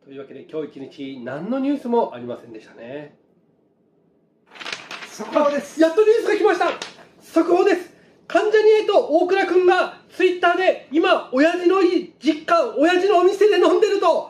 というわけで今日一日何のニュースもありませんでしたね。 速報です。 やっとニュースが来ました。速報です。関ジャニ∞大倉くんがツイッターで今親父の実家、親父のお店で飲んでると